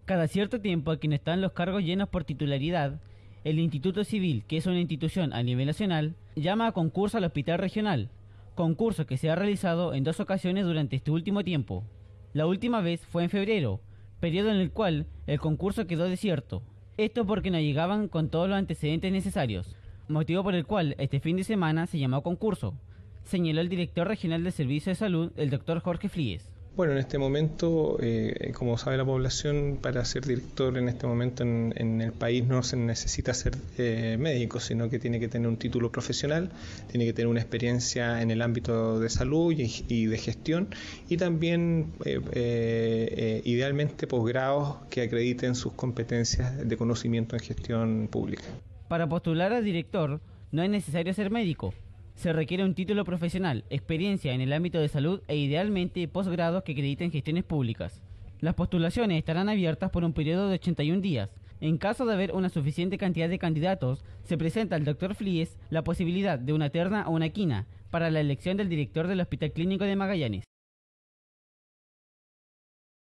Cada cierto tiempo, a quienes están los cargos llenos por titularidad, el Instituto Civil, que es una institución a nivel nacional, llama a concurso al Hospital Regional, concurso que se ha realizado en 2 ocasiones durante este último tiempo. La última vez fue en febrero, periodo en el cual el concurso quedó desierto. Esto porque no llegaban con todos los antecedentes necesarios, motivo por el cual este fin de semana se llamó concurso, señaló el director regional del Servicio de Salud, el doctor Jorge Fríes. Bueno, en este momento, como sabe la población, para ser director en este momento en el país no se necesita ser médico, sino que tiene que tener un título profesional, tiene que tener una experiencia en el ámbito de salud y de gestión, y también idealmente posgrados que acrediten sus competencias de conocimiento en gestión pública. Para postular a director no es necesario ser médico. Se requiere un título profesional, experiencia en el ámbito de salud e idealmente posgrados que acrediten gestiones públicas. Las postulaciones estarán abiertas por un periodo de 81 días. En caso de haber una suficiente cantidad de candidatos, se presenta al Dr. Fríes la posibilidad de una terna o una quina para la elección del director del Hospital Clínico de Magallanes.